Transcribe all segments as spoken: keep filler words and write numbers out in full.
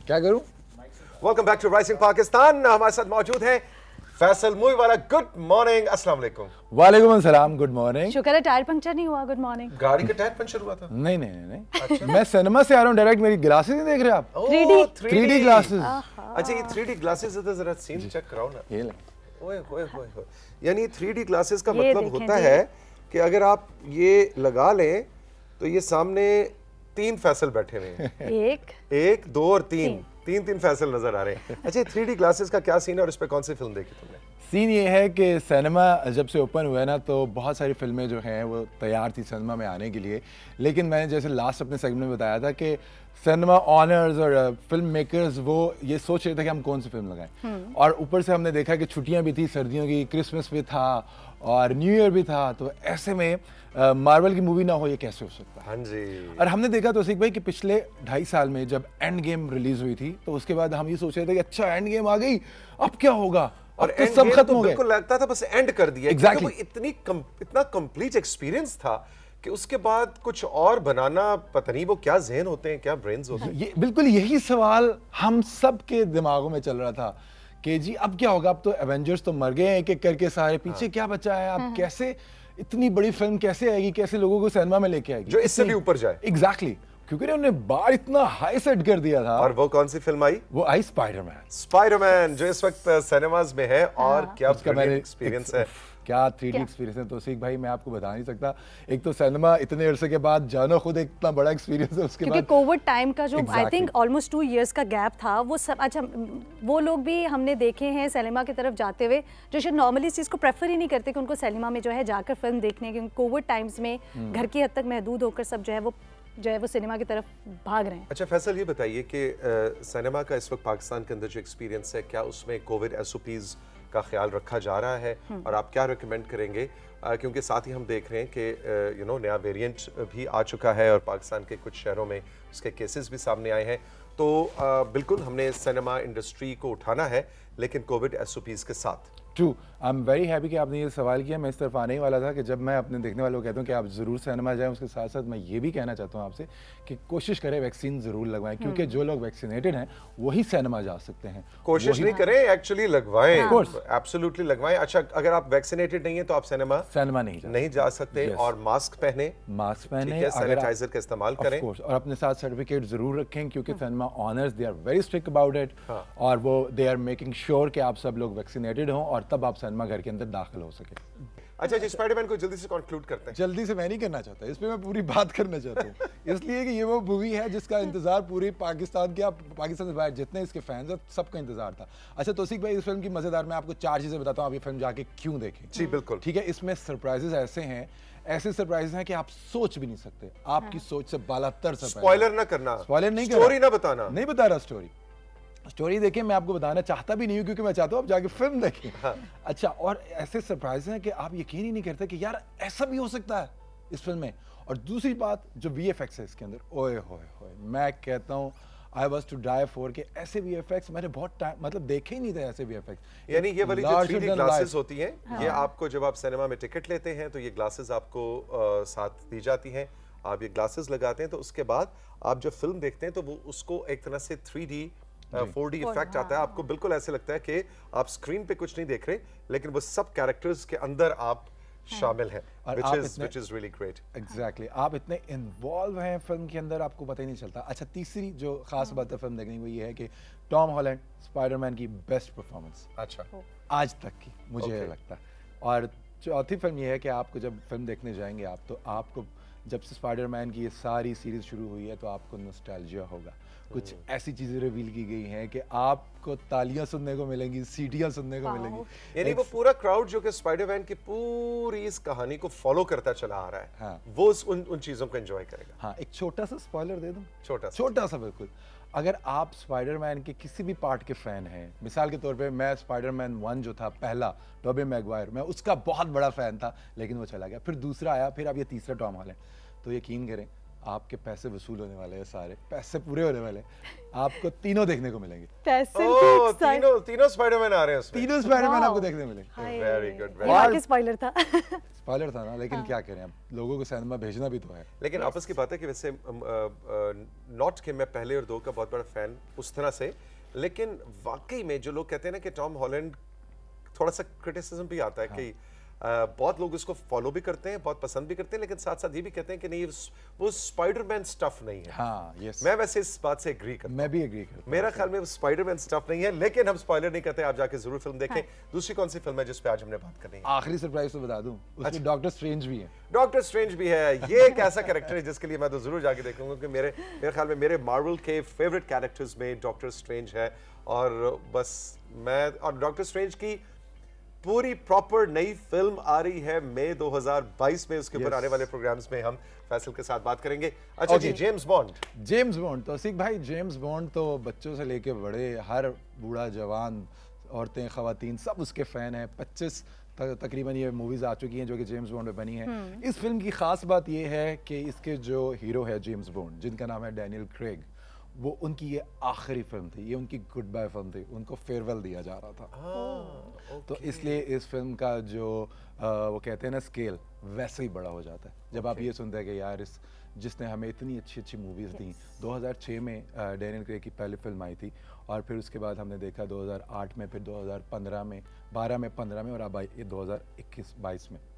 क्या करूं? Welcome back to rising Pakistan. हमारे साथ मौजूद हैं फैसल मूवी वाला। Good morning. अस्सलाम वालेकुम। वालेकुम अस्सलाम। Good morning. शुक्र है टायर पंक्चर नहीं हुआ। Good morning. गाड़ी का टायर पंक्चर हुआ था? नहीं नहीं नहीं। अच्छा। मैं सिनेमा से आ रहा हूँ डायरेक्ट। मेरी ग्लासेस नहीं देख रहे आप? Three D three D glasses. अच्छा, ये थ्री डी ग्लासेस है तो जरा सीन चेक कराओ ना। ये ले। ओए ओए ओए। यानी थ्री डी ग्लासेस का मतलब होता है कि अगर आप ये लगा लें तो ये सामने तीन फैसल बैठे हुए हैं। एक एक दो और तीन तीन तीन फैसल नजर आ रहे हैं। अच्छा, थ्री डी ग्लासेस का क्या सीन है और इस पे कौन सी फिल्म देखी तुमने? सीन ये है कि सिनेमा जब से ओपन हुआ है ना तो बहुत सारी फिल्में जो हैं वो तैयार थी सिनेमा में आने के लिए, लेकिन मैंने जैसे लास्ट अपने सेगमेंट में बताया था कि सिनेमा ऑनर्स और फिल्म मेकर्स वो ये सोच रहे थे कि हम कौन सी फिल्म लगाएं, और ऊपर से हमने देखा कि छुट्टियां भी थी, सर्दियों की, क्रिसमस भी था और न्यू ईयर भी था, तो ऐसे में मार्वल की मूवी ना हो ये कैसे हो सकता है। हाँ जी। और हमने देखा तो सिख भाई कि पिछले ढाई साल में जब एंड गेम रिलीज हुई थी तो उसके बाद हम ये सोच रहे थे कि अच्छा एंड गेम आ गई, अब क्या होगा, और तो सब खत्म हो गया। बिल्कुल लगता था बस एंड कर दिया। Exactly. वो इतनी कम, इतना कंप्लीट एक्सपीरियंस था कि उसके बाद कुछ और बनाना, पता नहीं वो क्या ज़हन होते हैं, क्या ब्रेन्स होते हैं। ये बिल्कुल यही सवाल हम सब के दिमागों में चल रहा था कि जी अब क्या होगा, अब तो एवेंजर्स तो मर गए एक एक करके सारे, पीछे हाँ। क्या बचा है, अब कैसे इतनी बड़ी फिल्म कैसे आएगी, कैसे लोगों को सिनेमा में लेके आएगी जो इससे भी ऊपर जाए। Exactly exactly. क्योंकि उन्होंने बार इतना हाई सेट कर दिया था। और वो कौन सी फिल्म आई? वो आई स्पाइडरमैन। स्पाइडरमैन जो इस वक्त सिनेमाज में है। और क्या एक्सपीरियंस है, क्या थ्री डी एक्सपीरियंस है। तो सीख भाई मैं आपको बता नहीं सकता, एक तो सिनेमा इतने अरसे के बाद जाना खुद एक इतना बड़ा एक्सपीरियंस है, उसके बाद क्योंकि कोविड टाइम का जो I think almost two years का गैप था वो सब। अच्छा, वो लोग भी हमने देखे हैं सिनेमा की तरफ जाते हुए जो शायद नॉर्मली इस चीज़ को प्रेफर ही नहीं करते कि उनको सिनेमा में जो है जाकर फिल्म देखने, क्योंकि कोविड टाइम्स में घर की हद तक महदूद होकर सब जो है वो जो है वो सिनेमा की तरफ भाग रहे हैं। अच्छा फैसल, ये बताइए कि सिनेमा का इस वक्त पाकिस्तान के अंदर जो एक्सपीरियंस है, क्या उसमें कोविड एसओपीज का ख्याल रखा जा रहा है और आप क्या रिकमेंड करेंगे? आ, क्योंकि साथ ही हम देख रहे हैं कि यू नो नया वेरिएंट भी आ चुका है और पाकिस्तान के कुछ शहरों में उसके केसेस भी सामने आए हैं, तो आ, बिल्कुल हमने सिनेमा इंडस्ट्री को उठाना है लेकिन कोविड एसओपीज के साथ। True, I am very happy कि आपने ये सवाल किया। मैं इस तरफ आने ही वाला था कि जब मैं अपने देखने वालों को कहता हूँ कि आप ज़रूर सिनेमा जाएं, उसके साथ साथ मैं ये भी कहना चाहता हूँ आपसे कि कोशिश करें वैक्सीन ज़रूर लगवाएं, क्योंकि जो लोग वैक्सीनेटेड हैं वही सिनेमा जा सकते हैं। कोशिश नहीं करें, एक्चुअली लगवाएं, एब्सोल्युटली लगवाएं। अच्छा, अगर आप वैक्सीनेटेड नहीं है तो आप सिनेमा सिनेमा नहीं जा नहीं जा सकते। और मास्क पहने, मास्क पहने, सैनिटाइजर का इस्तेमाल करें और अपने साथ सर्टिफिकेट जरूर रखें, क्योंकि cinema owners they are very strict about it, और वो दे आर मेकिंग श्योर कि आप सब लोग वैक्सीनेटेड हों और तब आप सिनेमा घर के अंदर दाखिल हो सके। अच्छा जी, स्पाइडरमैन को जल्दी से कंक्लूड करते हैं। जल्दी से मैं नहीं करना चाहता, इस पे मैं पूरी बात करना चाहता हूँ, इसलिए कि ये वो मूवी है जिसका इंतजार पूरी पाकिस्तान के, पाकिस्तान से बाहर जितने इसके फैंस हैं सबका इंतजार था। अच्छा तौसीक भाई, इस फिल्म की मजेदार मैं आपको चार चीजें बताता हूँ, आप ये फिल्म जाके क्यों देखें। जी बिल्कुल, ठीक है। इसमें सरप्राइजेस ऐसे हैं, ऐसे सरप्राइजेस हैं कि आप सोच भी नहीं सकते, आपकी सोच से बालातर सरप्राइज। स्पॉइलर ना करना, स्पॉइलर नहीं, स्टोरी ना बताना, नहीं बता रहा स्टोरी। स्टोरी देखिए, मैं आपको बताना चाहता भी नहीं हूँ क्योंकि मैं चाहता हूँ आप जाके फिल्म देखें। हाँ। अच्छा, और ऐसे सरप्राइज हैं कि आप यकीन ही नहीं करते कि यार ऐसा भी हो सकता है इस फिल्म में। और दूसरी बात जो वीएफएक्स है इसके अंदर, ओए होए होए, मैं कहता हूँ I was to die for के ऐसे वीएफएक्स मैंने बहुत टाइम मतलब देखे ही नहीं थे ऐसे वीएफएक्स। यानी ये वाली जो थ्री डी ग्लासेस होती हैं, हाँ। ये आपको जब आप सिनेमा में टिकट लेते हैं तो ये ग्लासेस आपको आ, साथ दी जाती हैं, आप ये ग्लासेस लगाते हैं तो उसके बाद आप जब फिल्म देखते हैं तो वो उसको एक तरह से three D four D effect आता है। आपको बिल्कुल ऐसे लगता है कि आप स्क्रीन पे कुछ नहीं देख रहे, लेकिन वो सब कैरेक्टर्स के अंदर आप शामिल हैं, which is which is really great. Exactly, आप इतने इन्वॉल्व हैं फिल्म के अंदर, आपको पता ही नहीं चलता। अच्छा, तीसरी जो खास बात है फिल्म देखने की वो ये है कि टॉम हॉलैंड स्पाइडरमैन की बेस्ट परफॉर्मेंस अच्छा आज तक की मुझे okay. लगता है। और चौथी फिल्म ये है कि आपको जब फिल्म देखने जाएंगे आप, तो आपको जब से स्पाइडरमैन की ये सारी सीरीज शुरू हुई है तो आपको नॉस्टैल्जिया होगा। कुछ ऐसी चीजें रिवील की गई हैं कि आपको तालियां सुनने को मिलेंगी, सीटियां सुनने को मिलेंगी। यानी वो पूरा क्राउड जो कि स्पाइडरमैन की पूरी इस कहानी को फॉलो करता चला आ रहा है, हाँ। वो उन उन चीजों को एंजॉय करेगा। हाँ, एक छोटा सा स्पॉइलर दे दूं, छोटा छोटा सा बिल्कुल। अगर आप स्पाइडरमैन के किसी भी पार्ट के फैन हैं, मिसाल के तौर पे मैं स्पाइडरमैन वन जो था पहला, टोबी मैगवायर, मैं उसका बहुत बड़ा फैन था लेकिन वो चला गया, फिर दूसरा आया, फिर अब ये तीसरा टॉम हॉलैंड, तो यकीन करें आपके पैसे वसूल होने वाले हैं, सारे पैसे पूरे होने वाले हैं, आपको तीनों देखने को मिलेंगे। पैसे ओह, तीनों तीनों स्पाइडरमैन आ रहे हैं उसमें। तीनों स्पाइडरमैन आपको देखने को मिलेंगे। वेरी गुड, वेरी स्पॉइलर था। स्पॉइलर था ना, लेकिन क्या करें, अब लोगों को सिनेमा भेजना भी तो है। लेकिन आपस की बात है कि वैसे नॉट कि मैं पहले और दो का बहुत बड़ा फैन उस तरह से, लेकिन वाकई में जो लोग कहते हैं ना कि टॉम हॉलैंड, थोड़ा सा क्रिटिसिज्म भी आता है कि Uh, बहुत लोग इसको फॉलो भी करते हैं, बहुत पसंद भी करते हैं, लेकिन साथ साथ ये भी कहते हैं कि नहीं वो स्पाइडरमैन स्टफ नहीं है। हाँ, yes. मैं वैसे इस बात से एग्री करता हूं। मैं भी एग्री करता हूं। मेरा ख्याल में वो स्पाइडरमैन स्टफ नहीं है, लेकिन हम स्पॉइलर नहीं करते, आप जाके जरूर फिल्म देखें। हाँ। दूसरी कौन सी फिल्म है जिस पे आज हमने बात करनी है? आखिरी सरप्राइज तो बता दूं, उसमें डॉक्टर स्ट्रेंज भी है। डॉक्टर स्ट्रेंज भी है। ये एक ऐसा कैरेक्टर है जिसके लिए मैं तो जरूर जाके देखूंगा, क्योंकि मेरे मेरे ख्याल में मेरे मार्वल के फेवरेट कैरेक्टर्स में डॉक्टर स्ट्रेंज है। और बस मैं और डॉक्टर स्ट्रेंज की पूरी प्रॉपर नई फिल्म आ रही है मई दो हज़ार बाईस में। उसके ऊपर yes. आने वाले प्रोग्राम्स में हम फैसल के साथ बात करेंगे। अच्छा okay. जी, जेम्स बॉन्ड। जेम्स बॉन्ड तो सिख भाई, जेम्स बॉन्ड तो बच्चों से लेके बड़े, हर बूढ़ा जवान, औरतें, खवातीन सब उसके फैन हैं। पच्चीस तकरीबन ये मूवीज आ चुकी हैं जो कि जेम्स बॉन्ड में बनी हैं। hmm. इस फिल्म की खास बात ये है कि इसके जो हीरो है जेम्स बॉन्ड, जिनका नाम है डैनियल क्रेग, वो उनकी ये आखिरी फिल्म थी, ये उनकी गुड बाय फिल्म थी, उनको फेयरवेल दिया जा रहा था। ah, okay. तो इसलिए इस फिल्म का जो आ, वो कहते हैं ना स्केल, वैसे ही बड़ा हो जाता है जब okay. आप ये सुनते हैं कि यार इस जिसने हमें इतनी अच्छी अच्छी मूवीज़ दी। दो हज़ार छह में डैनियल क्रेग की पहली फिल्म आई थी, और फिर उसके बाद हमने देखा दो हज़ार आठ में, फिर दो हज़ार पंद्रह में, बारह में, पंद्रह में, और अब आई दो हज़ार इक्कीस बाईस में।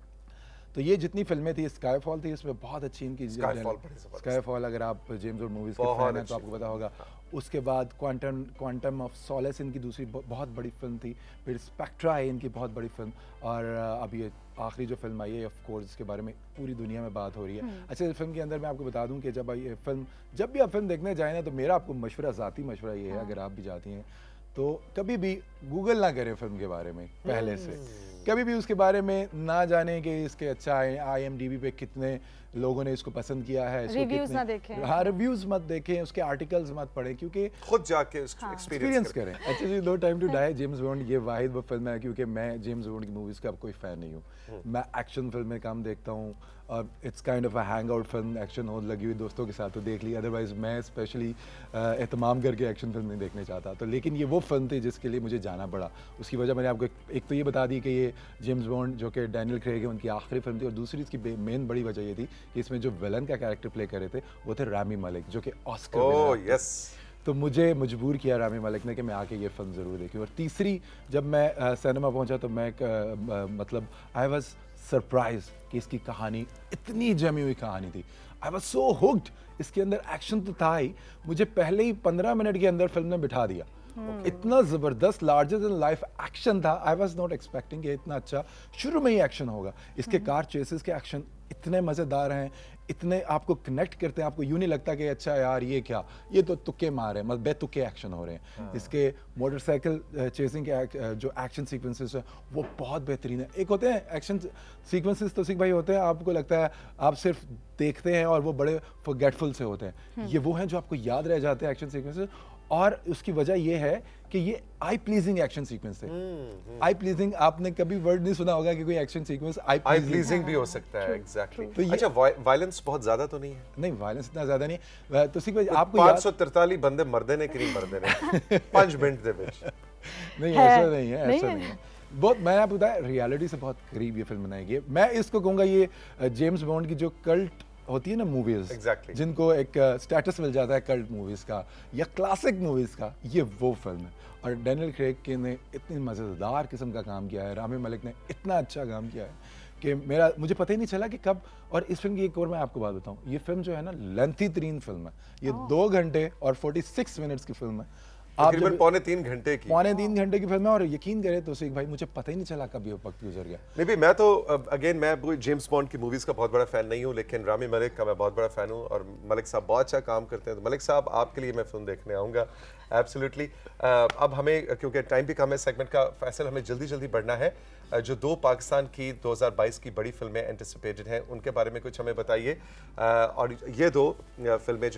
तो ये जितनी फिल्में थी, स्काईफॉल थी, इसमें बहुत अच्छी इनकी स्काईफॉल, अगर आप जेम्स बॉन्ड मूवीज के फैन हैं तो आपको पता होगा। उसके बाद क्वांटम क्वांटम ऑफ सॉलेस इनकी दूसरी बहुत बड़ी फिल्म थी। फिर स्पेक्ट्रा है इनकी बहुत बड़ी फिल्म, और अब ये आखिरी जो फिल्म आई है, ऑफ कोर्स इसके बारे में पूरी दुनिया में बात हो रही है। अच्छा, इस फिल्म के अंदर मैं आपको बता दूं कि जब ये फिल्म जब भी आप फिल्म देखने जाए ना, तो मेरा आपको मशवरा, ज़ाती मशवरा ये है, अगर आप भी जाती हैं तो कभी भी गूगल ना करें फिल्म के बारे में पहले से, कभी भी उसके बारे में ना जाने कि इसके अच्छा है आई एम डी बी पे कितने लोगों ने इसको पसंद किया है, रिव्यूज ना देखें। हाँ, रिव्यूज मत देखें, उसके आर्टिकल्स मत पढ़ें, क्योंकि खुद जाके उसको एक्सपीरियंस करें। अच्छा जी, no time to die James Bond ये वाहिद वो फिल्म है, क्योंकि मैं जेम्स बॉन्ड की मूवीज़ का कोई फ़ैन नहीं हूँ। मैं एक्शन फिल्में कम देखता हूँ, और it's kind of a hang out फिल्म, एक्शन हो लगी हुई दोस्तों के साथ तो देख ली, अदरवाइज मैं स्पेशली एहतमाम करके एक्शन फिल्म नहीं देखने चाहता। तो लेकिन ये वो फिल्म थी जिसके लिए मुझे जाना पड़ा। उसकी वजह मैंने आपको एक तो ये बता दी कि ये जेम्स बॉन्ड जो कि डैनियल क्रेग है उनकी आखिरी फिल्म थी, और दूसरी इसकी मेन बड़ी वजह ये थी कि इसमें जो विलन का कैरेक्टर प्ले कर रहे थे वो थे रामी मालिक, जो कि ऑस्कर ओह यस। तो मुझे मजबूर किया रामी मालिक ने कि मैं आके ये फिल्म ज़रूर देखी। और तीसरी जब मैं सिनेमा पहुंचा तो मैं आ, मतलब आई वाज सरप्राइज कि इसकी कहानी इतनी जमी हुई कहानी थी। I was so hooked. इसके अंदर एक्शन तो था ही, मुझे पहले ही पंद्रह मिनट के अंदर फिल्म ने बिठा दिया। hmm. इतना ज़बरदस्त लार्जर देन लाइफ एक्शन था। आई वाज नॉट एक्सपेक्टिंग कि इतना अच्छा शुरू में ही एक्शन होगा। इसके hmm. कार चेसेस के एक्शन इतने मज़ेदार हैं, इतने आपको कनेक्ट करते हैं, आपको यूँ नहीं लगता कि अच्छा यार ये क्या, ये तो तुक्के मार हैं, मतलब बेतुक्के एक्शन हो रहे हैं। हाँ। इसके मोटरसाइकिल चेसिंग के जो एक्शन सीक्वेंसेस हैं वो बहुत बेहतरीन है। एक होते हैं एक्शन सीक्वेंसेस तो सिख भाई होते हैं, आपको लगता है आप सिर्फ देखते हैं और वो बड़े फॉरगेटफुल से होते हैं। ये वो हैं जो आपको याद रह जाते हैं एक्शन सीक्वेंसेस, और उसकी वजह ये है कि ये आई प्लीजिंग एक्शन सीक्वेंस है। आई प्लीजिंग आपने कभी वर्ड नहीं सुना होगा कि कोई एक्शन सीक्वेंस आई प्लीजिंग भी हो सकता है। एग्जैक्टली। तो अच्छा, वायलेंस बहुत ज्यादा तो नहीं है? नहीं, वायलेंस इतना ज्यादा नहीं। तो सिख भाई आपको पाँच सौ तिरतालीस बंदे मरदे ने कि नहीं मरदे ने पाँच मिनट दे विच नहीं, ऐसा नहीं है, ऐसा नहीं है। बहुत मैं आपको बताया, रियलिटी से बहुत करीब ये फिल्म बनाई गई है। मैं इसको कहूँगा ये जेम्स बॉन्ड की जो कल्ट होती है ना मूवीज, exactly. जिनको एक स्टेटस मिल जाता है कल्ट मूवीज का या क्लासिक मूवीज का, ये वो फिल्म है। और डैनियल क्रेग के ने इतनी मज़ेदार किस्म का काम किया है, रामी मालिक ने इतना अच्छा काम किया है कि मेरा मुझे पता ही नहीं चला कि कब। और इस फिल्म की एक और मैं आपको बात बताऊं, ये फिल्म जो है ना लेंथी तरीन फिल्म है। ये दो घंटे और फोर्टी सिक्स मिनट्स की फिल्म है। तकरीबन पौने तीन घंटे की पौने तीन घंटे की फिल्म है। और यकीन करें तो सिख भाई मुझे पता ही नहीं चला कब ये वक्त गुजर गया। नहीं भी, मैं तो अगेन मैं जेम्स बॉन्ड की मूवीज का बहुत बड़ा फैन नहीं हूँ, लेकिन रामी मलिक का मैं बहुत बड़ा फैन हूँ, और मलिक साहब बहुत अच्छा काम करते हैं। तो मलिक साहब, आपके लिए मैं फिल्म देखने आऊँगा एब्सोल्युटली। अब हमें क्योंकि टाइम भी कम है सेगमेंट का, फैसल हमें जल्दी जल्दी बढ़ना है। जो दो पाकिस्तान की दो हज़ार बाईस की बड़ी फिल्में एंटिसिपेटेड हैं उनके बारे में कुछ हमें बताइए। और ये दो फिल्में जो हैं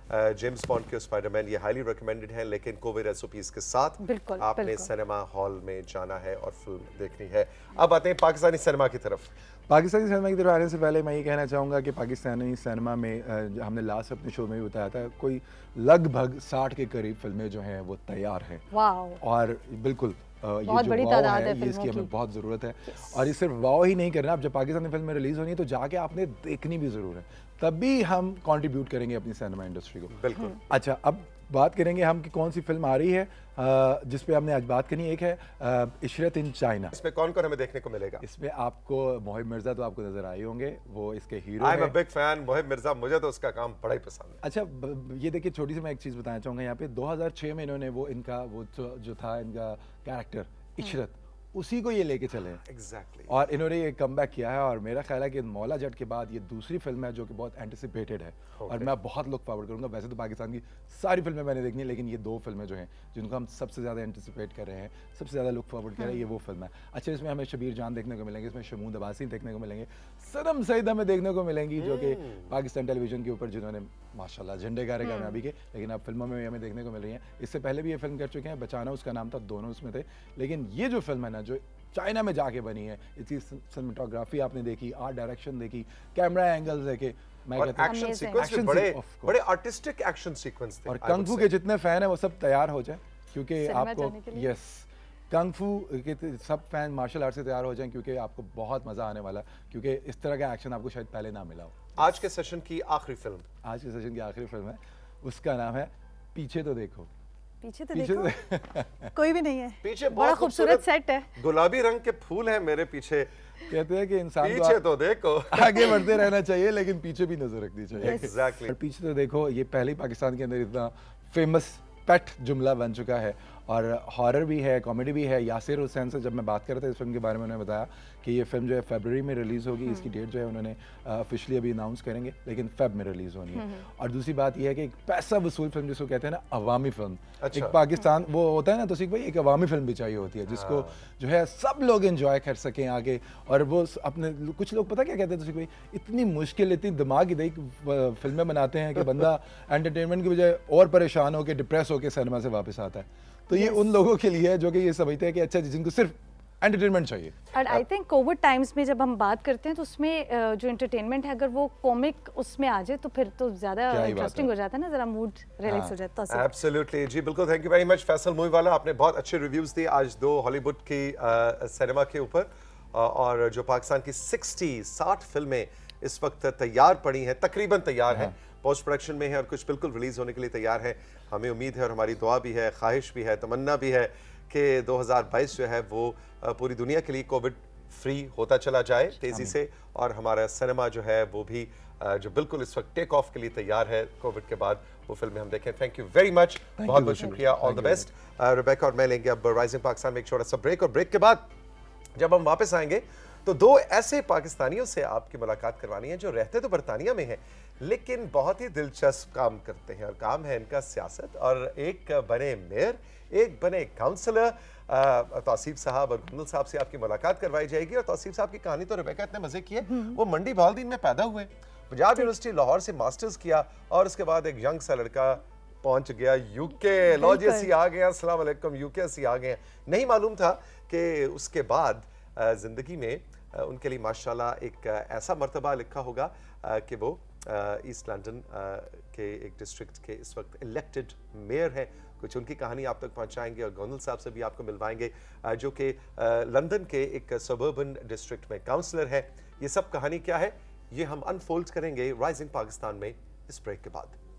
जेम्स बॉन्ड के स्पाइडरमैन, ये हाईली रिकमेंडेड है, लेकिन कोविड एसओपीज के साथ बिल्कुल, आपने बिल्कुल। सिनेमा हॉल में जाना है और फिल्म देखनी है। अब आते हैं पाकिस्तानी सिनेमा की तरफ। पाकिस्तानी सिनेमा की तरफ आने से पहले मैं ये कहना चाहूँगा कि पाकिस्तानी सिनेमा में अ, हमने लास्ट अपने शो में भी बताया था, कोई लगभग साठ के करीब फिल्में जो हैं वो तैयार हैं। वाव। और बिल्कुल अ, ये बहुत जो बड़ी वाव तादाद है, है ये फिल्मों इसकी हमें की। बहुत ज़रूरत है। और ये सिर्फ वाव ही नहीं करना, अब जब पाकिस्तानी फिल्में रिलीज़ होनी है तो जाके आपने देखनी भी ज़रूर है, तभी हम कंट्रीब्यूट करेंगे अपनी सिनेमा इंडस्ट्री को। बिल्कुल। अच्छा, अब बात करेंगे हम कि कौन सी फिल्म आ रही है अ, जिस पे हमने आज बात करनी है। एक है अ, इशरत इन चाइना। इसमें कौन कौन हमें देखने को मिलेगा? इसमें आपको मोहिब मिर्जा तो आपको नजर आए होंगे, वो इसके हीरो आई एम अ हैं। बिग फैन मोहिब मिर्जा, मुझे तो उसका काम बड़ा ही पसंद है। अच्छा, ब- ब- ये देखिए, छोटी सी मैं एक चीज़ बताना चाहूँगा यहाँ पे। दो हज़ार छह में इन्होंने वो इनका वो जो, जो था इनका कैरेक्टर इशरत, उसी को ये लेके चले हैं। एग्जैक्टली। और इन्होंने ये कमबैक किया है, और मेरा ख्याल है कि मौला जट के बाद ये दूसरी फिल्म है जो कि बहुत एंटिसिपेटेड है। और मैं बहुत लुक फॉरवर्ड करूंगा। वैसे तो पाकिस्तान की सारी फिल्में मैंने देखनी है, लेकिन ये दो फिल्में जो हैं जिनको हम सबसे ज़्यादा एंटिसिपेट कर रहे हैं, सबसे ज़्यादा लुक फॉरवर्ड कर रहे हैं, ये वो फिल्म है। अच्छा, इसमें हमें शबीर जान देखने को मिलेंगे, इसमें शमूद अब्बासी देखने को मिलेंगे, सनम सईद हमें देखने को मिलेंगी, जो कि पाकिस्तान टेलीविजन के ऊपर जिन्होंने माशाल्लाह झंडे गारे कामयाबी के, लेकिन अब फिल्मों में भी हमें देखने को मिल रही हैं। इससे पहले भी ये फिल्म कर चुके हैं, बचाना उसका नाम था, दोनों उसमें थे। लेकिन ये जो फिल्म है ना, जो चाइना में जाके बनी है, इसकी सिनेमेटोग्राफी आपने देखी, आर्ट डायरेक्शन देखी, कैमरा एंगल्स देखे, मैं और कहता हूँ एक्शन Amazing. सीक्वेंस भी Action बड़े sequence, of course. बड़े आर्टिस्टिक एक्शन सीक्वेंस थे। और I would कंग फू say. के जितने फैन हैं वो सब तैयार हो जाएं, क्योंकि सिनेमा आपको जाने के लिए? यस, कंग फू के त- सब फैन मार्शल आर्ट से तैयार हो जाएं, क्योंकि आपको बहुत मज़ा आने वाला है, क्योंकि इस तरह का एक्शन आपको शायद पहले ना मिला हो। आज के सेशन की आखिरी फिल्म, आज के सेशन की आखिरी फिल्म है, उसका नाम है पीछे तो देखो। पीछे तो पीछे देखो, कोई भी नहीं है। पीछे बड़ा बहुत खूबसूरत सेट है। गुलाबी रंग के फूल हैं मेरे पीछे। कहते हैं कि इंसान को पीछे तो देखो। आगे बढ़ते रहना चाहिए, लेकिन पीछे भी नजर रखनी चाहिए। एग्जैक्टली। और पीछे तो देखो, ये पहले ही पाकिस्तान के अंदर इतना फेमस पेट जुमला बन चुका है, और हॉरर भी है, कॉमेडी भी है। यासिर हुसैन से जब मैं बात कर रहा था इस फिल्म के बारे में, उन्होंने बताया कि ये फिल्म जो है फरवरी में रिलीज़ होगी। इसकी डेट जो है उन्होंने ऑफिशियली अभी अनाउंस करेंगे, लेकिन फेब में रिलीज़ होनी है। और दूसरी बात यह है कि एक पैसा वसूल फिल्म जिसको कहते हैं ना, अवामी फिल्म। अच्छा। एक पाकिस्तान वो होता है ना, तो सीख भाई, एक अवामी फिल्म भी चाहिए होती है जिसको जो है सब लोग एंजॉय कर सकें आगे। और वो अपने, कुछ लोग पता क्या कहते हैं तो सीख भाई, इतनी मुश्किल, इतनी दिमाग दही फिल्में बनाते हैं कि बंदा एंटरटेनमेंट की बजाय और परेशान होकर डिप्रेस होकर सिनेमा से वापस आता है। तो ये उन लोगों के लिए है जो कि ये समझते हैं कि अच्छा, जिनको सिर्फ एंटरटेनमेंट चाहिए। और आई थिंक कोविड टाइम्स में जब हम बात करते हैं तो उसमें अ, जो एंटरटेनमेंट है, अगर वो कॉमिक उसमें आ जाए तो फिर तो ज़्यादा क्या ही बात इंटरेस्टिंग है। हो जाता है ना, ज़रा मूड रिलैक्स हो जाता है। एब्सोल्युटली जी, बिल्कुल। Thank you very much Faisal मूवीवाला, आपने बहुत अच्छे रिव्यूज दिए आज दो हॉलीवुड की सिनेमा के ऊपर। अ, और जो पाकिस्तान की सिक्सटी साठ फिल्में इस वक्त तैयार पड़ी हैं, तकरीबन तैयार हैं, पोस्ट प्रोडक्शन में है और कुछ बिल्कुल रिलीज होने के लिए तैयार है। हमें उम्मीद है और हमारी दुआ भी है, ख्वाहिश भी है, तमन्ना भी है कि दो हज़ार बाईस जो है वो अ, पूरी दुनिया के लिए कोविड फ्री होता चला जाए तेजी से, और हमारा सिनेमा जो है वो भी अ, जो बिल्कुल इस वक्त टेक ऑफ के लिए तैयार है कोविड के बाद, वो फिल्में हम देखें। थैंक यू वेरी मच, बहुत बहुत शुक्रिया, ऑल द बेस्ट। रिबेका और मैं लेंगे अब राइजिंग पाकिस्तान में एक छोटा सा ब्रेक, और ब्रेक के बाद जब हम वापस आएंगे तो दो ऐसे पाकिस्तानियों से आपकी मुलाकात करवानी है जो रहते तो बरतानिया में हैं, लेकिन बहुत ही दिलचस्प काम करते हैं, और काम है इनका सियासत। और एक बने मेयर, एक बने काउंसलर। तौसीफ साहब और गुंदल साहब से आपकी मुलाकात करवाई जाएगी। और तौसीफ साहब की कहानी तो रिबेका इतने मजे की है, वो मंडी बालदीन में पैदा हुए, पंजाब यूनिवर्सिटी लाहौर से मास्टर्स किया, और उसके बाद एक यंग सा लड़का पहुंच गया यूके। लो जी असी आ गए, अस्सलाम वालेकुम, यूके असी आ गए। नहीं मालूम था कि उसके बाद जिंदगी में उनके लिए माशाल्लाह एक ऐसा मर्तबा लिखा होगा कि वो ईस्ट लंदन के एक डिस्ट्रिक्ट के इस वक्त इलेक्टेड मेयर हैं। कुछ उनकी कहानी आप तक पहुंचाएंगे, और गोंदल साहब से भी आपको मिलवाएंगे जो कि लंदन के एक सबर्बन डिस्ट्रिक्ट में काउंसलर है। ये सब कहानी क्या है, ये हम अनफोल्ड करेंगे राइजिंग पाकिस्तान में इस ब्रेक के बाद।